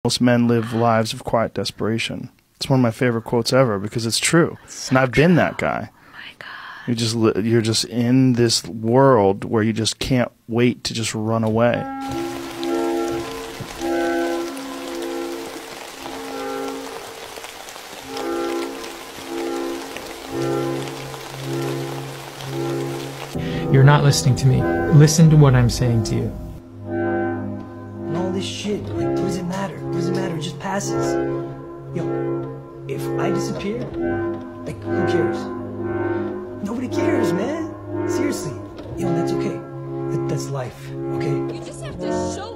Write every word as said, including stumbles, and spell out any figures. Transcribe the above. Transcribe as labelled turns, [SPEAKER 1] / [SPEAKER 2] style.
[SPEAKER 1] Most men live lives of quiet desperation. It's one of my favorite quotes ever because it's true. So and I've true. been that guy.
[SPEAKER 2] Oh my God.
[SPEAKER 1] You just li you're just in this world where you just can't wait to just run away.
[SPEAKER 3] You're not listening to me. Listen to what I'm saying to you.
[SPEAKER 4] And all this shit, like, what does it matter? What does it matter? It just passes. Yo, if I disappear, like, who cares? Nobody cares, man. Seriously. Yo, that's okay. That, that's life, okay?
[SPEAKER 2] You just have to show